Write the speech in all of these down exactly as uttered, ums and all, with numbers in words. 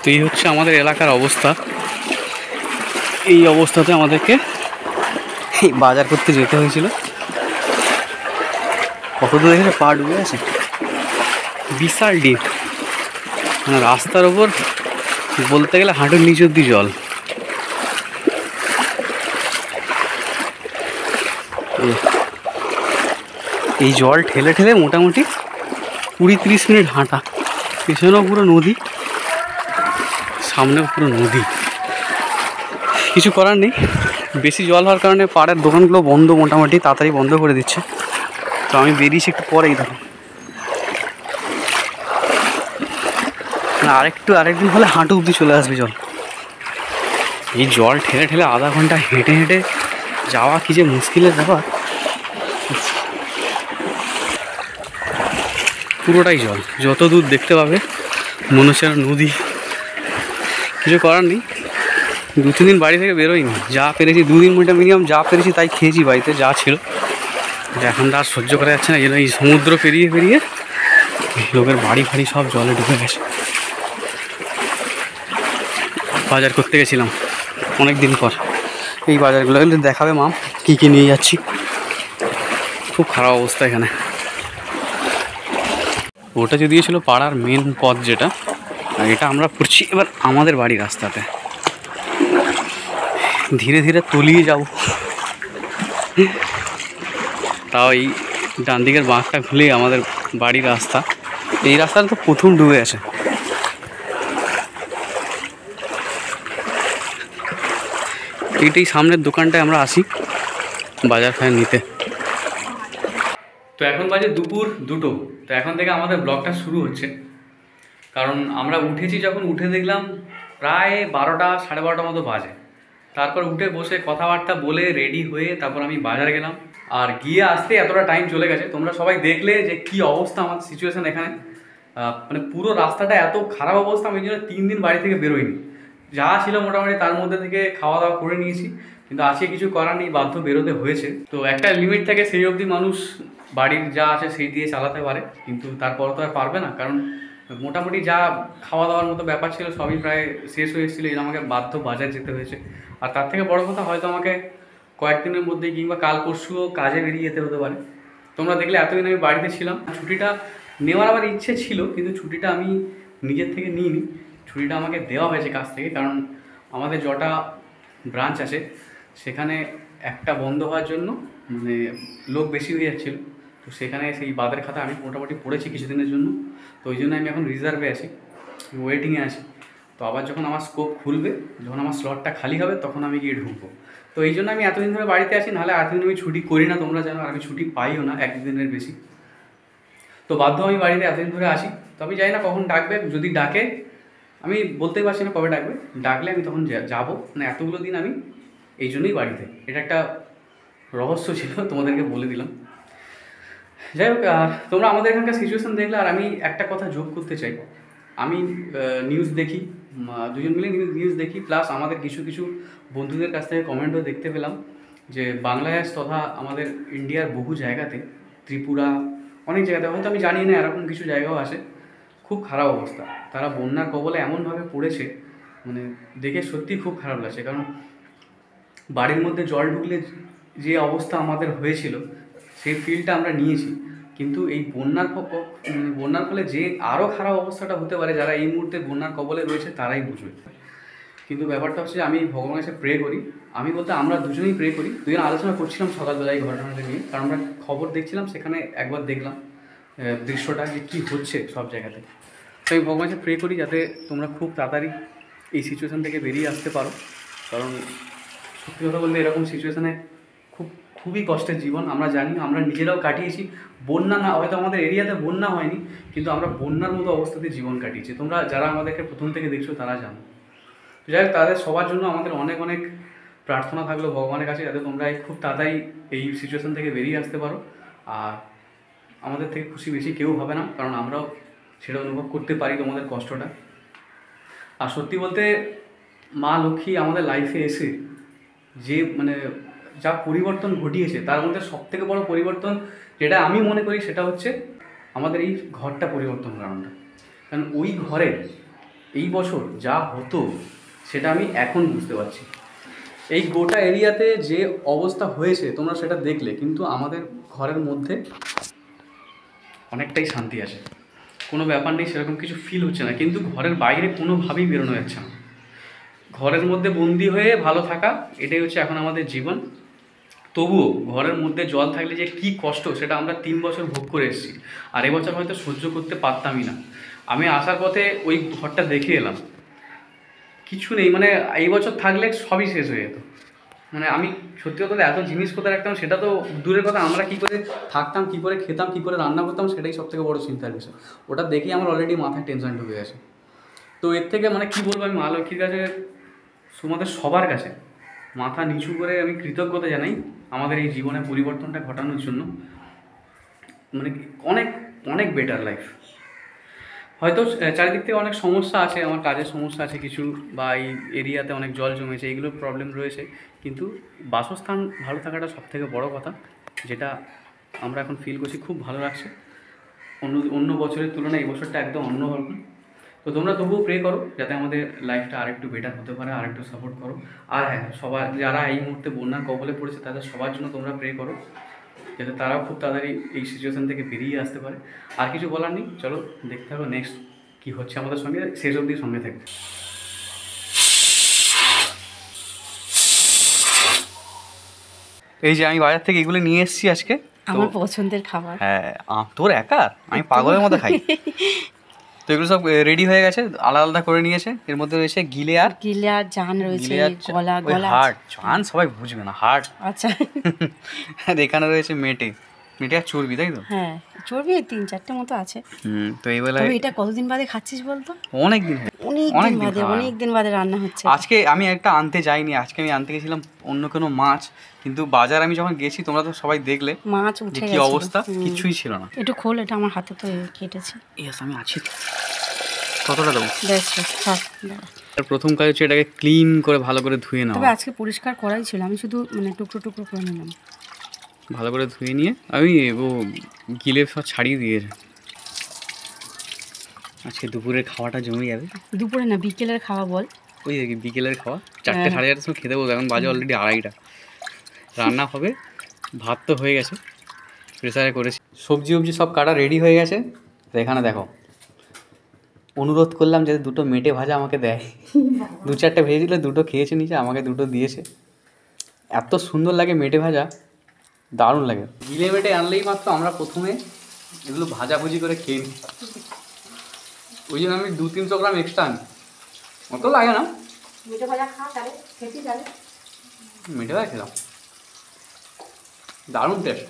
এই হচ্ছে আমাদের এলাকার অবস্থা। এই অবস্থাতে আমাদেরকে বাজার করতে যেতে হয়েছিল। কত দূর দেখে পা ডুবে আছে, বিশাল ডিপ, মানে রাস্তার ওপর বলতে গেলে হাঁটুর নিচ অব্দি জল। এই জল ঠেলে ঠেলে মোটামুটি কুড়ি তিরিশ মিনিট হাঁটা। পেছনেও পুরো নদী, সামনেও পুরো নদী। কিছু করার নেই, বেশি জল হওয়ার কারণে পাড়ের দোকানগুলো বন্ধ, মোটামুটি তাড়াতাড়ি বন্ধ করে দিচ্ছে। তো আমি বেরিয়েছি একটু পরেই, দেখো আরেকটু আরেকদিন হলে হাঁটু অব্দি চলে আসবে জল। এই জল ঠেলে ঠেলে আধা ঘন্টা হেঁটে হেঁটে যাওয়া কি যে মুশকিলের ব্যাপার। পুরোটাই জল, যত দূর দেখতে পাবে মনে হচ্ছে নদী। কিছু করার নেই, দু তিন দিন বাড়ি থেকে বেরোয়নি, যা পেরেছি দুদিন মিনিটে মিনিমাম যা পেরেছি তাই খেয়েছি বাড়িতে যা ছিল। এখন তো আর সহ্য করা যাচ্ছে না, এই জন্য এই সমুদ্র পেরিয়ে পেরিয়ে লোকের বাড়ি ফাড়ি সব জলে ঢুকে গেছে। বাজার করতে গেছিলাম অনেক দিন পর, এই বাজারগুলো দেখাবে মাম কী কী নিয়ে যাচ্ছি। খুব খারাপ অবস্থা এখানে। ওটা যদি ছিল পাড়ার মেন পথ যেটা, আর এটা আমরা পড়ছি এবার আমাদের বাড়ির রাস্তাতে। ধীরে ধীরে তলিয়ে যাব। তাও এই ডান দিকের বাঁকটা খুলেই আমাদের বাড়ির রাস্তা। এই রাস্তাটা তো প্রথম ডুবে আছে। এইটাই সামনের দোকানটায় আমরা আসি বাজার ফাজার নিতে। তো এখন বাজে দুপুর দুটো। তো এখন থেকে আমাদের ব্লগটা শুরু হচ্ছে, কারণ আমরা উঠেছি যখন, উঠে দেখলাম প্রায় বারোটা সাড়ে বারোটা মতো বাজে। তারপর উঠে বসে কথাবার্তা বলে রেডি হয়ে তারপর আমি বাজার গেলাম। আর গিয়ে আসতে এতটা টাইম চলে গেছে, তোমরা সবাই দেখলে যে কি অবস্থা আমার সিচুয়েশান এখানে। মানে পুরো রাস্তাটা এত খারাপ অবস্থা, আমি জন্য তিন দিন বাড়ি থেকে বেরোইনি। যা ছিল মোটামুটি তার মধ্যে থেকে খাওয়া দাওয়া করে নিয়েছি, কিন্তু আজকে কিছু করার নেই, বাধ্য বেরোতে হয়েছে। তো একটা লিমিট থাকে, সেই অবধি মানুষ বাড়ির যা আছে সেই দিয়ে চালাতে পারে, কিন্তু তারপর তো আর পারবে না, কারণ মোটামুটি যা খাওয়া দাওয়ার মতো ব্যাপার ছিল সবই প্রায় শেষ হয়ে এসেছিলো। এই আমাকে বাধ্য বাজার যেতে হয়েছে। আর তার থেকে বড় কথা, হয়তো আমাকে কয়েকদিনের মধ্যেই কিংবা কাল পরশুও কাজে বেরিয়ে যেতে হতে পারে। তোমরা দেখলে এতদিন আমি বাড়িতে ছিলাম, ছুটিটা নেওয়ার আমার ইচ্ছে ছিল, কিন্তু ছুটিটা আমি নিজের থেকে নিইনি। ছুটিটা আমাকে দেওয়া হয়েছে কাছ থেকে, কারণ আমাদের যটা ব্রাঞ্চ আছে সেখানে একটা বন্ধ হওয়ার জন্য মানে লোক বেশি হয়ে যাচ্ছিল। তো সেখানে সেই বাদের খাতা আমি মোটামুটি পড়েছি কিছুদিনের জন্য। তো ওই জন্য আমি এখন রিজার্ভে আছি, ওয়েটিংয়ে আছি। তো আবার যখন আমার স্কোপ খুলবে, যখন আমার স্লটটা খালি হবে, তখন আমি গিয়ে ঢুকবো। তো এই জন্য আমি এতদিন ধরে বাড়িতে আছি, নাহলে এতদিন আমি ছুটি করি না, তোমরা জানো। আর আমি ছুটি পাইও না একদিনের বেশি। তো বাধ্য আমি বাড়িতে এতদিন ধরে আসি। তো আমি জানি না কখন ডাকবে, যদি ডাকে আমি বলতেই পারছি না কবে ডাকবে, ডাকলে আমি তখন যাবো। মানে এতগুলো দিন আমি এই জন্যই বাড়িতে, এটা একটা রহস্য ছিল, তোমাদেরকে বলে দিলাম। যাই হোক, তোমরা আমাদের এখানকার সিচুয়েশান দেখলে। আর আমি একটা কথা যোগ করতে চাই, আমি নিউজ দেখি, দুজন মিলে নিউজ নিউজ দেখি, প্লাস আমাদের কিছু কিছু বন্ধুদের কাছ থেকে কমেন্টও দেখতে পেলাম যে বাংলাদেশ তথা আমাদের ইন্ডিয়ার বহু জায়গাতে, ত্রিপুরা অনেক জায়গাতে, হয়তো আমি জানি না এরকম কিছু জায়গাও আছে, খুব খারাপ অবস্থা। তারা বন্যার কবলে এমনভাবে পড়েছে, মানে দেখে সত্যি খুব খারাপ লাগছে। কারণ বাড়ির মধ্যে জল ঢুকলে যে অবস্থা আমাদের হয়েছিল সেই ফিলটা আমরা নিয়েছি, কিন্তু এই বন্যার বন্যার ফলে যে আরও খারাপ অবস্থাটা হতে পারে, যারা এই মুহূর্তে বন্যার কবলে রয়েছে তারাই বুঝবে। কিন্তু ব্যাপারটা হচ্ছে, আমি ভগবানের কাছে প্রে করি, আমি বলতে আমরা দুজনেই প্রে করি। দুজন আলোচনা করছিলাম সকালবেলায় এই ঘটনাটা নিয়ে, কারণ আমরা খবর দেখছিলাম, সেখানে একবার দেখলাম দৃশ্যটা যে কী হচ্ছে সব জায়গাতে। তো আমি ভগবানকে প্রে করি যাতে তোমরা খুব তাড়াতাড়ি এই সিচুয়েশান থেকে বেরিয়ে আসতে পারো, কারণ সত্যি কথা বলতে এরকম সিচুয়েশানে খুব খুবই কষ্টের জীবন। আমরা জানি, আমরা নিজেরাও কাটিয়েছি। বন্যা না, হয়তো আমাদের এরিয়াতে বন্যা হয়নি, কিন্তু আমরা বন্যার মতো অবস্থাতে জীবন কাটিয়েছি। তোমরা যারা আমাদেরকে প্রথম থেকে দেখছো তারা জানো। তো যাই হোক, তাদের সবার জন্য আমাদের অনেক অনেক প্রার্থনা থাকলো ভগবানের কাছে, যাতে তোমরা খুব তাড়াতাড়ি এই সিচুয়েশান থেকে বেরিয়ে আসতে পারো। আর আমাদের থেকে খুশি বেশি কেউ হবে না, কারণ আমরাও সেটা অনুভব করতে পারি তোমাদের কষ্টটা। আর সত্যি বলতে মা লক্ষ্মী আমাদের লাইফে এসে যে মানে যা পরিবর্তন ঘটিয়েছে, তার মধ্যে সবথেকে বড় পরিবর্তন যেটা আমি মনে করি সেটা হচ্ছে আমাদের এই ঘরটা পরিবর্তন কারণটা। কারণ ওই ঘরে এই বছর যা হতো সেটা আমি এখন বুঝতে পারছি। এই গোটা এরিয়াতে যে অবস্থা হয়েছে তোমরা সেটা দেখলে, কিন্তু আমাদের ঘরের মধ্যে অনেকটাই শান্তি আছে, কোনো ব্যাপার নেই, সেরকম কিছু ফিল হচ্ছে না। কিন্তু ঘরের বাইরে কোনোভাবেই বেরোনো যাচ্ছে না, ঘরের মধ্যে বন্দি হয়ে ভালো থাকা, এটাই হচ্ছে এখন আমাদের জীবন। তবুও ঘরের মধ্যে জল থাকলে যে কী কষ্ট সেটা আমরা তিন বছর ভোগ করে এসেছি, আর এবছর হয়তো সহ্য করতে পারতামই না। আমি আসার পথে ওই ঘরটা দেখে এলাম, কিছু নেই, মানে এই বছর থাকলে সবই শেষ হয়ে যেত। মানে আমি সত্যি কথা এত জিনিস কোথায় রাখতাম সেটা তো দূরের কথা, আমরা কী করে থাকতাম, কী করে খেতাম, কী করে রান্না করতাম, সেটাই সবথেকে বড় চিন্তার বিষয়। ওটা দেখেই আমার অলরেডি মাথায় টেনশন ঢুকে গেছে। তো এর থেকে মানে কী বলবো, আমি মা লক্ষ্মীর কাছে, তোমাদের সবার কাছে মাথা নিচু করে আমি কৃতজ্ঞতা জানাই আমাদের এই জীবনে পরিবর্তনটা ঘটানোর জন্য। মানে অনেক অনেক বেটার লাইফ। হয়তো চারিদিক থেকে অনেক সমস্যা আছে, আমার কাজের সমস্যা আছে কিছু, বা এই এরিয়াতে অনেক জল জমেছে, এইগুলোর প্রবলেম রয়েছে, কিন্তু বাসস্থান ভালো থাকাটা সবথেকে বড় কথা, যেটা আমরা এখন ফিল করছি, খুব ভালো লাগছে। অন্য অন্য বছরের তুলনায় এই বছরটা একদম অন্যরকম। তো তোমরা তবুও প্রে করো যাতে আমাদের লাইফটা আরেকটু বেটার হতে পারে, আরেকটু সাপোর্ট করো। আর হ্যাঁ, সবার যারা এই মুহূর্তে বন্যার কবলে পড়েছে তাদের সবার জন্য তোমরা প্রে করো যাতে তারাও খুব তাড়াতাড়ি এই সিচুয়েশান থেকে বেরিয়ে আসতে পারে। আর কিছু বলার নেই, চলো দেখতে হবে নেক্সট কী হচ্ছে আমাদের সঙ্গে, শেষ অবধি সঙ্গে থাকবে। এই যে আমি বাজার থেকে এগুলো নিয়ে এসেছি আজকে, আমার পছন্দের খাবার। হ্যাঁ, তোর একা, আমি পাগলের মতো খাই। তো এগুলো সব রেডি হয়ে গেছে, আলাদা আলাদা করে নিয়েছে। এর মধ্যে রয়েছে গিলে আর গিলে আর জান রয়েছে, গলা গলা হার্ট, জান সবাই বুঝবে না, হার্ট। আচ্ছা, আর এখানে রয়েছে মেটে, মেটে আর চর্বি, তাই তো? হ্যাঁ, চর্বি তিন চারটে মতো আছে। হুম, তো এই বেলায় এটা কতদিন বাদে খাচ্ছিস বলতো? অনেক দিন, অনেক দিন বাদে, অনেক দিন বাদে রান্না হচ্ছে। আজকে আমি একটা আনতে যাইনি, আজকে আমি আনতে গেছিলাম অন্য কোনো মাছ, কিন্তু বাজার আমি যখন গেছি তোমরা তো সবাই দেখলে মাছ উঠে গেছে, কি অবস্থা, কিছুই ছিল না। একটু খোল, এটা আমার হাতে তো কেটেছে। ইয়েস, আমি আছি। কতটা দেবো? বেশ থাক। প্রথম কাজ হচ্ছে এটাকে ক্লিন করে ভালো করে ধুয়ে নাও। তবে আজকে পরিষ্কার করাই ছিল, আমি শুধু মানে টুকরো টুকরো করে নিলাম। ভালো করে ধুয়ে নিয়ে আমি ও গিলে সব ছাড়িয়ে দিয়েছে। আজকে দুপুরের খাওয়াটা জমে যাবে। দুপুরে না, বিকেলের খাওয়া বল। ওই দেখি বিকেলের খাওয়া, চারটে সাড়ে চারটার সময় খেতে বলবো, এখন বাজে অলরেডি আড়াইটা। রান্না হবে, ভাত তো হয়ে গেছে, প্রেসারে করেছি, সবজি উবজি সব কাটা রেডি হয়ে গেছে। তো এখানে দেখো, অনুরোধ করলাম যাতে দুটো মেটে ভাজা আমাকে দেয়, দু চারটে ভেজে দিলে, দুটো খেয়েছে নিচে, আমাকে দুটো দিয়েছে। এত সুন্দর লাগে মেটে ভাজা, দারুণ লাগে। গিলে মেটে আনলেই মাত্র আমরা প্রথমে এগুলো ভাজাভুজি করে খেয়ে নিই, ওই জন্য আমি দু তিনশো গ্রাম এক্সট্রা আনি, অত লাগে না। মেটে ভাজা খা, তাহলে খেতে যাবে। মেটে ভাজা খেলাম, দারুণ টেস্ট।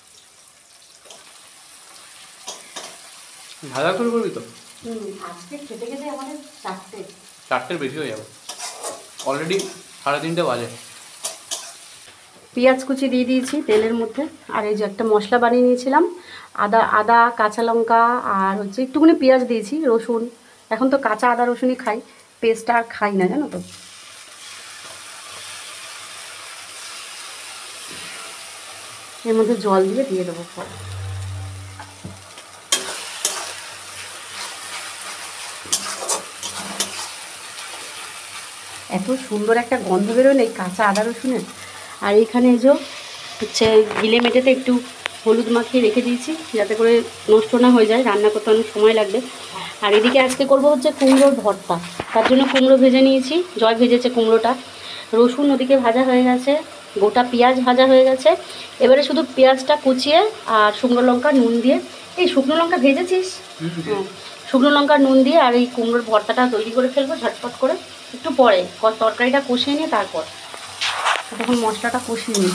ভাজা করে করবি তো? আজকে খেতে খেতে আমাদের চারটে চারটের বেশি হয়ে যাবে, অলরেডি সাড়ে তিনটে বাজে। পেঁয়াজ কুচি দিয়ে দিয়েছি তেলের মধ্যে, আর এই যে একটা মশলা বানিয়ে নিয়েছিলাম, আদা আদা কাঁচা লঙ্কা আর হচ্ছে একটুখানি পেঁয়াজ দিয়েছি, রসুন। এখন তো কাঁচা আদা রসুনই খাই, পেস্টটা আর খাই না, জানো তো। এর মধ্যে জল দিয়ে দিয়ে দেবো ফল। এত সুন্দর একটা গন্ধ বেরোয় এই কাঁচা আদা রসুনের। আর এইখানে যে হচ্ছে গিলে মেটেতে একটু হলুদ মাখিয়ে রেখে দিয়েছি যাতে করে নষ্ট না হয়ে যায়, রান্না করতে অনেক সময় লাগবে। আর এদিকে আজকে করব হচ্ছে কুমড়োর ভর্তা, তার জন্য কুমড়ো ভেজে নিয়েছি, জল ভেজেছে কুমড়োটা। রসুন ওদিকে ভাজা হয়ে গেছে, গোটা পেঁয়াজ ভাজা হয়ে গেছে। এবারে শুধু পেঁয়াজটা কুচিয়ে আর শুকনো লঙ্কা নুন দিয়ে, এই শুকনো লঙ্কা ভেজেছিস? হ্যাঁ, শুকনো লঙ্কা নুন দিয়ে আর এই কুমড়োর ভর্তাটা তৈরি করে ফেলবো ঝটপট করে, একটু পরে তরকারিটা কষিয়ে নিয়ে তারপর। তখন মশলাটা কষিয়ে নিই।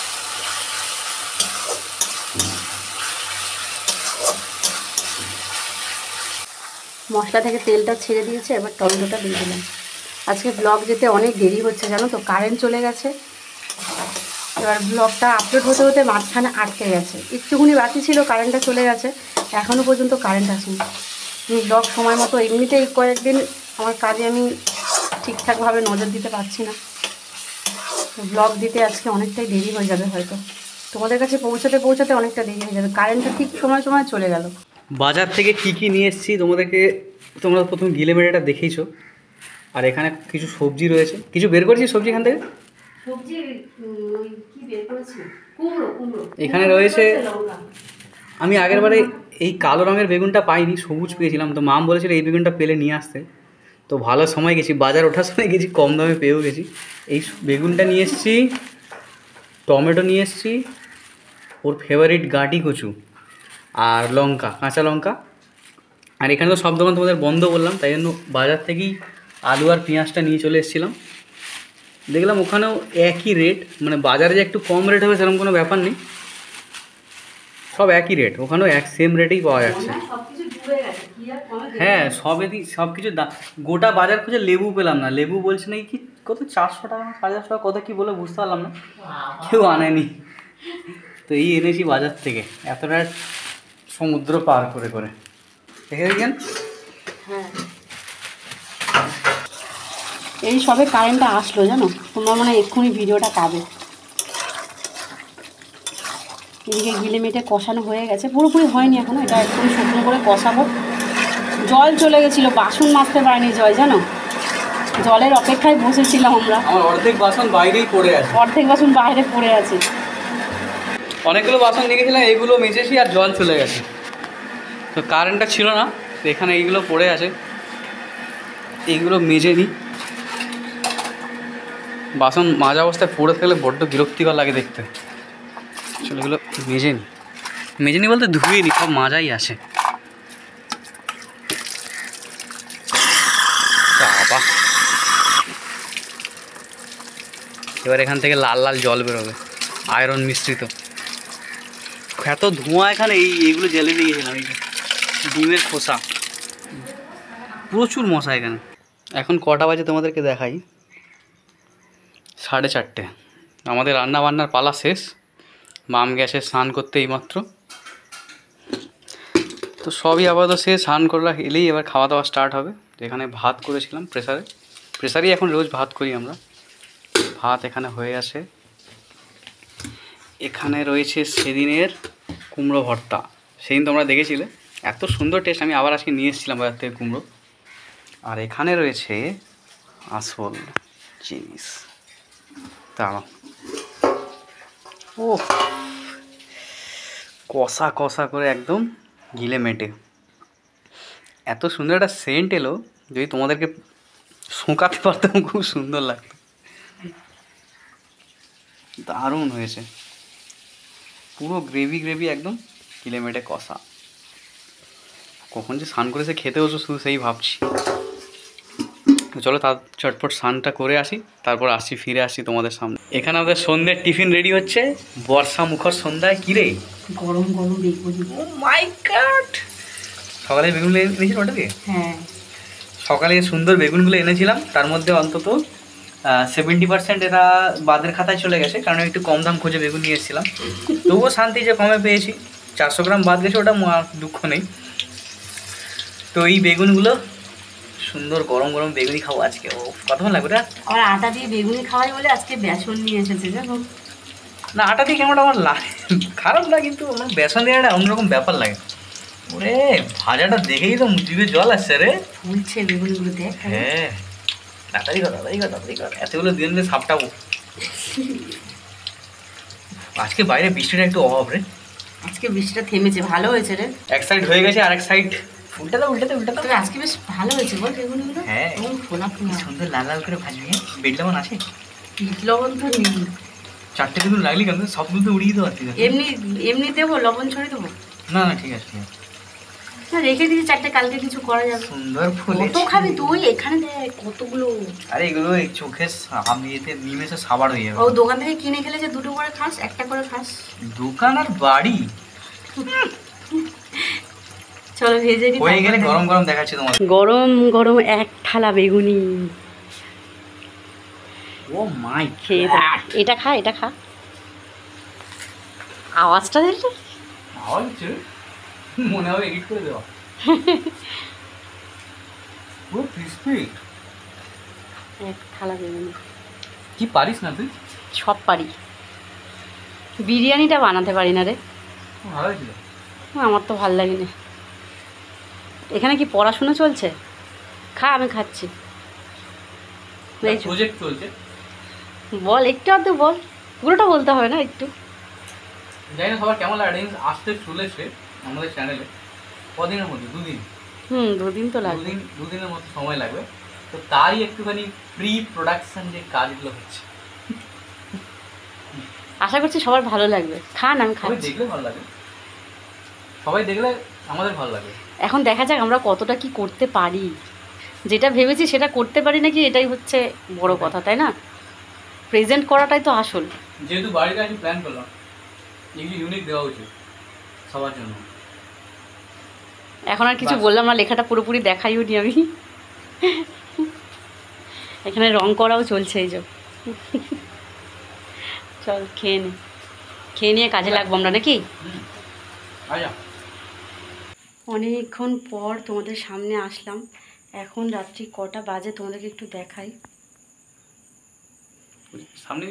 মশলা থেকে তেলটা ছেড়ে দিয়েছে, এবার টমেটোটা দিয়ে দিলাম। আজকে ব্লগ যেতে অনেক দেরি হচ্ছে জানো তো, কারেন্ট চলে গেছে। এবার ব্লগটা আপলোড হতে হতে মাঝখানে আটকে গেছে, একটুখানি বাকি ছিল, কারেন্টটা চলে গেছে, এখনও পর্যন্ত কারেন্ট আসেনি। আমি ব্লগ সময় মতো, এমনিতেই কয়েকদিন আমার কাজে আমি ঠিকঠাকভাবে নজর দিতে পারছি না, ব্লগ দিতে আজকে অনেকটাই দেরি হয়ে যাবে, হয়তো তোমাদের কাছে পৌঁছাতে পৌঁছাতে অনেকটা দেরি হয়ে যাবে, কারেন্টটা ঠিক সময় সময় চলে গেল। বাজার থেকে কি কি নিয়ে এসেছি তোমাদেরকে তোমরা প্রথম গিলে মেটেটা দেখেইছো। আর এখানে কিছু সবজি রয়েছে, কিছু বের করেছি সবজি এখান থেকে। সবজি কি বের করেছি? কুমড়ো কুমড়ো এখানে রয়েছে, আমি আগের বারে এই কালো রঙের বেগুনটা পাইনি, সবুজ পেয়েছিলাম। তো মাম বলেছিল এই বেগুনটা পেলে নিয়ে আসতে, তো ভালো সময় গেছি, বাজার ওঠার সময় গেছি, কম দামে পেয়েও গেছি। এই বেগুনটা নিয়ে এসেছি, টমেটো নিয়ে এসেছি, ওর ফেভারিট গাটি কচু, আর লঙ্কা, কাঁচা লঙ্কা। আর এখানে তো সব দোকান তোমাদের বন্ধ বললাম, তাই জন্য বাজার থেকেই আলু আর পেঁয়াজটা নিয়ে চলে এসেছিলাম। দেখলাম ওখানেও একই রেট, মানে বাজারে যে একটু কম রেট হবে সেরকম কোনো ব্যাপার নেই, সব একই রেট, ওখানেও এক সেম রেটেই পাওয়া যাচ্ছে। হ্যাঁ, সবেরই সব কিছু দাম। গোটা বাজার খুঁজে লেবু পেলাম না, লেবু বলছে নাকি কি কত চারশো টাকা সাড়ে চারশো টাকা, কত কী বলে বুঝতে পারলাম না, কেউ আনেনি। তো এই এনেছি বাজার থেকে, এতটা সমুদ্র পার করে করে, দেখে দেখেন। হ্যাঁ, এই সবে কারেন্টটা আসলো জানো, তোমরা মানে এক্ষুনি ভিডিওটা পাবে। এদিকে গিলে মেটে কষানো হয়ে গেছে, পুরোপুরি হয়নি এখনো, এটা একদম শুকনো করে কষাবো। জল চলে গেছিলো, বাসন মাজতে পারিনি জল জানো, জলের অপেক্ষায় বসেছিলাম আমরা। আমার অর্ধেক বাসন বাইরেই পড়ে আছে, অর্ধেক বাসন বাইরে পড়ে আছে। অনেকগুলো বাসন নিয়ে গেছিলাম, এইগুলো মেজেছি আর জল চলে গেছে। তো কারেন্টটা ছিল না, তো এখানে এইগুলো পড়ে আছে, এইগুলো মেজে নিই। বাসন মাজা অবস্থায় পড়ে থাকলে বড্ড বিরক্তিকর লাগে দেখতে। আসলে এগুলো মেজে নিই, মেজে নিই বলতে ধুয়ে নিই, সব মাজাই আছে। বাবা, এবার এখান থেকে লাল লাল জল বেরোবে, আয়রন মিশ্রিত। এত ধোঁয়া এখানে, এই এইগুলো জেলে দিয়ে গেছিলাম, এই ডিমের খোসা, প্রচুর মশা এখানে। এখন কটা বাজে তোমাদেরকে দেখাই, সাড়ে চারটে। আমাদের রান্না বান্নার পালা শেষ, মাম গেছে স্নান করতে এইমাত্র। তো সবই আপাতত শেষ, স্নান করলা এলেই এবার খাওয়া দাওয়া স্টার্ট হবে। এখানে ভাত করেছিলাম প্রেসারে, প্রেসারেই এখন রোজ ভাত করি আমরা। ভাত এখানে হয়ে আছে, এখানে রয়েছে সেদিনের কুমড়ো ভর্তা, সেদিন তোমরা দেখেছিলে, এত সুন্দর টেস্ট, আমি আবার আজকে নিয়ে এসেছিলাম বাজার থেকে কুমড়ো। আর এখানে রয়েছে আসল জিনিস, দাঁড়াও, ও কষা কষা করে একদম গিলে মেটে, এত সুন্দর একটা সেন্ট এলো, যদি তোমাদেরকে শোঁকাতে পারতাম খুব সুন্দর লাগতো, দারুণ হয়েছে, পুরো গ্রেভি গ্রেভি একদম গিলে মেটে কষা। কখন যে স্নান করে সে খেতে বসো শুধু সেই ভাবছি। চলো তার চটপট স্নানটা করে আসি, তারপর আসি, ফিরে আসি তোমাদের সামনে। এখানে আমাদের সন্ধ্যের টিফিন রেডি হচ্ছে, বর্ষা মুখর সন্ধ্যায়। কি রে, গরম গরম বেগুন। ও মাই গড, সকালে বেগুনগুলো এনেছিলাম ওটা দিয়ে। হ্যাঁ, সকালে সুন্দর বেগুনগুলো এনেছিলাম, তার মধ্যে অন্তত সেভেন্টি পার্সেন্ট এরা বাদের খাতায় চলে গেছে, কারণ একটু কম দাম খুঁজে বেগুন নিয়ে এসেছিলাম। তবুও শান্তি যে কমে পেয়েছি, চারশো গ্রাম বাদ গেছে, ওটা দুঃখ নেই। তো এই বেগুনগুলো সুন্দর গরম গরম বেগুনি খাবো আজকে, ও কতক্ষণ লাগবে ওটা। আর আটা দিয়ে বেগুনি খাওয়াই বলে আজকে বেসন নিয়ে এসেছে জানো। না, আটা দিয়ে কেমন আমার লাগে, খারাপ লাগে, কিন্তু আমার বেসন দিয়ে একটা অন্যরকম ব্যাপার লাগে। ওরে ভাজাটা দেখেই তো জিভে জল আসছে রে, ফুলছে বেগুনগুলো দেখ। হ্যাঁ, তাড়াতাড়ি কর তাড়াতাড়ি কর তাড়াতাড়ি কর, এতগুলো দিন দিয়ে সাপটাবো। আজকে বাইরে বৃষ্টিটা একটু অভাব রে, আজকে বৃষ্টিটা থেমেছে, ভালো হয়েছে রে। এক সাইড হয়ে গেছে, আর এক সাইড উল্টাতে উল্টাতে উল্টাতে। তবে আজকে বেশ ভালো হয়েছে বল বেগুনগুলো। হ্যাঁ, ফোলা ফোলা সুন্দর লাল লাল করে ভাজবি। হ্যাঁ, বিট লবণ আছে, বিট লবণ তো নেই। চারটে বেগুন লাগলি কেন, সবগুলো তো উড়িয়ে দেওয়া। ঠিক আছে, এমনি এমনি দেবো, লবণ ছড়িয়ে দেবো। না না ঠিক আছে ঠিক আছে, না রেখে দিয়েছি চারটে, কালকে কিছু করা যাবে। সুন্দর ফুল। কত খাবি তুই, এখানে দেখ কতগুলো। আরে এগুলো এই চোখে আমি এতে নিমেষে সাবার হয়ে যাবে। ও দোকান থেকে কিনে খেলে যে দুটো করে খাস, একটা করে খাস। দোকান আর বাড়ি চলো ভেজে নি, হয়ে গেলে গরম গরম দেখাচ্ছি তোমার। গরম গরম এক থালা বেগুনি। ও মাই খেয়ে দেখ, এটা খা এটা খা, আওয়াজটা দেখলে আওয়াজ হচ্ছে, মনে হবে এডিট করে দেওয়া। পুরো ক্রিস্পি, এক থালা বেগুনি। কি পারিস না তুই? সব পারি, বিরিয়ানিটা বানাতে পারি না রে, ভালো হয়েছিল। আমার তো ভাল লাগে না। এখানে কি পড়াশোনা চলছে? খা, আমি খাচ্ছি। প্রজেক্ট চলছে। বল একটু আধটু বল, পুরোটা বলতে হবে না, একটু। জানি না সবার কেমন লাগে, আসতে চলেছে আমাদের চ্যানেলে কদিনের মধ্যে, দুদিন। হুম, দুদিন তো লাগবে, দুদিন দুদিনের মতো সময় লাগবে। তো তাই একটুখানি প্রি প্রোডাকশন যে কাজগুলো হচ্ছে, আশা করছি সবার ভালো লাগবে। খান, আমি সবাই খাচ্ছি। দেখলে ভালো লাগে, সবাই দেখলে আমাদের ভালো লাগে। এখন দেখা যাক আমরা কতটা কি করতে পারি। যেটা ভেবেছি সেটা করতে পারি নাকি, এটাই হচ্ছে বড় কথা, তাই না? প্রেজেন্ট করাটাই তো আসল। যেহেতু বাড়িতে আমি প্ল্যান করলাম, এগুলি ইউনিক দেওয়া উচিত সবার জন্য। এখন আর কিছু বললাম না, লেখাটা পুরোপুরি দেখাইও নি আমি। এখানে রং করাও চলছে, এই যে। চল খেয়ে নে, খেয়ে নিয়ে কাজে লাগবো আমরা, নাকি? আচ্ছা, অনেকক্ষণ পর তোমাদের সামনে আসলাম। এখন রাত্রি কটা বাজে তোমাদেরকে একটু দেখাই। সামনে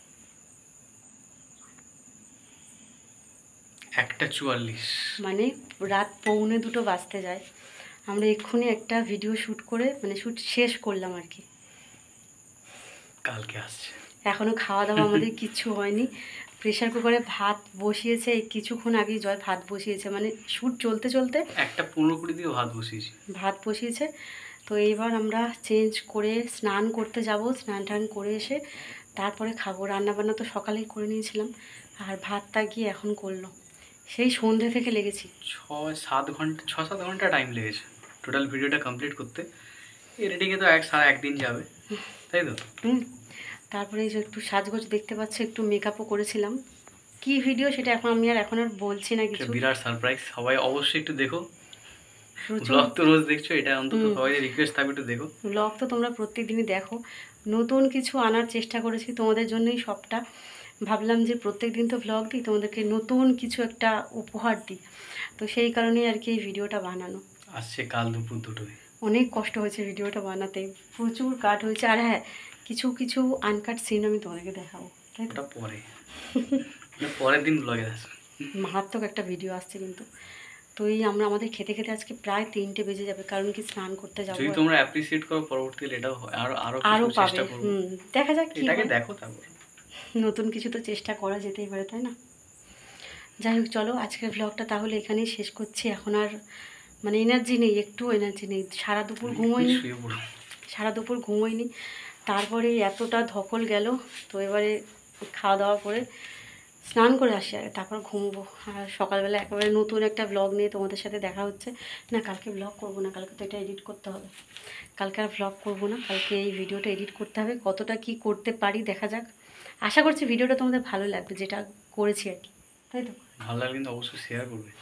একটা চুয়াল্লিশ, মানে রাত পৌনে দুটো বাজতে যায়। আমরা এক্ষুনি একটা ভিডিও শ্যুট করে, মানে শ্যুট শেষ করলাম আর কি। কালকে আসছে। এখনও খাওয়া দাওয়া আমাদের কিচ্ছু হয়নি। প্রেশার কুকারে ভাত বসিয়েছে, এই কিছুক্ষণ আগেই জয় ভাত বসিয়েছে, মানে শ্যুট চলতে চলতে একটা পনেরো কুড়ি দিয়ে ভাত বসিয়েছি, ভাত বসিয়েছে। তো এইবার আমরা চেঞ্জ করে স্নান করতে যাব, স্নান টান করে এসে তারপরে খাবো। রান্নাবান্না তো সকালেই করে নিয়েছিলাম, আর ভাতটা গিয়ে এখন করলো। সেই সন্ধ্যে থেকে লেগেছি, ছয় সাত ঘন্টা ছ সাত ঘন্টা টাইম লেগেছে টোটাল ভিডিওটা কমপ্লিট করতে। এডিটিংয়ে তো এক সারা একদিন যাবে, তাই তো? হুম। তারপরে এই যে একটু সাজগোজ দেখতে পাচ্ছ, একটু মেকআপও করেছিলাম। কি ভিডিও সেটা এখন আমি আর এখন আর বলছি না কিছু। বিরাট সারপ্রাইজ, সবাই অবশ্যই একটু দেখো। প্রচুর ব্লগ তো রোজ দেখছো, এটা অন্তত সবাই রিকোয়েস্ট থাকবে একটু দেখো। ব্লগ তো তোমরা প্রত্যেক দিনই দেখো, নতুন কিছু আনার চেষ্টা করেছি তোমাদের জন্যই সবটা। ভাবলাম যে প্রত্যেক দিন তো ব্লগ দিই, তোমাদেরকে নতুন কিছু একটা উপহার দিই। তো সেই কারণেই আর কি এই ভিডিওটা বানানো। আসছে কাল দুপুর দুটোয়। অনেক কষ্ট হয়েছে ভিডিওটা বানাতে, প্রচুর কাট হয়েছে। আর হ্যাঁ, কিছু কিছু আনকাট সিন আমি তোমাদেরকে দেখাবো, তাই তো? ওটা পরে, পরের দিন ব্লগে আসবে। মারাত্মক একটা ভিডিও আসছে কিন্তু। তো এই আমরা আমাদের খেতে খেতে আজকে প্রায় তিনটে বেজে যাবে, কারণ কি স্নান করতে যাবো। যদি তোমরা অ্যাপ্রিসিয়েট করো পরবর্তীতে এটাও হয়, আরো আরো আরও কিছু পাবে। চেষ্টা করব। হুম, দেখা যাক কি এটাকে হয়। দেখো তারপর নতুন কিছু তো চেষ্টা করা যেতেই পারে, তাই না? যাই হোক, চলো আজকের ব্লগটা তাহলে এখানেই শেষ করছি। এখন আর মানে এনার্জি নেই, একটু এনার্জি নেই। সারা দুপুর ঘুমোইনি, শুয়ে পড়ো। সারা দুপুর ঘুমোইনি, তারপরে এতটা ধকল গেল। তো এবারে খাওয়া দাওয়া করে স্নান করে আসি, আর তারপর ঘুমবো। আর সকালবেলা একেবারে নতুন একটা ব্লগ নিয়ে তোমাদের সাথে দেখা হচ্ছে। না, কালকে ব্লগ করবো না, কালকে তো এটা এডিট করতে হবে। কালকে আর ব্লগ করবো না, কালকে এই ভিডিওটা এডিট করতে হবে। কতটা কি করতে পারি দেখা যাক। আশা করছি ভিডিওটা তোমাদের ভালো লাগবে, যেটা করেছি আর কি, তাই তো? ভালো লাগলে কিন্তু অবশ্যই শেয়ার করবে।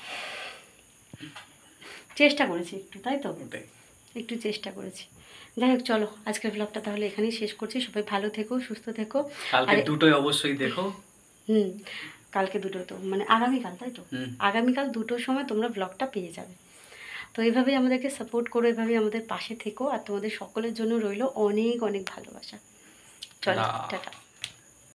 চেষ্টা করেছি একটু, তাই তো? ওটাই, একটু চেষ্টা করেছি। যাই হোক, চলো আজকের ব্লগটা তাহলে এখানেই শেষ করছি। সবাই ভালো থেকো, সুস্থ থেকো। কালকে দুটোই অবশ্যই দেখো। হুম, কালকে দুটো তো মানে আগামীকাল, তাই তো? আগামীকাল দুটোর সময় তোমরা ব্লগটা পেয়ে যাবে। তো এইভাবেই আমাদেরকে সাপোর্ট করো, এভাবেই আমাদের পাশে থেকো। আর তোমাদের সকলের জন্য রইলো অনেক অনেক ভালোবাসা। চলো, টাটা।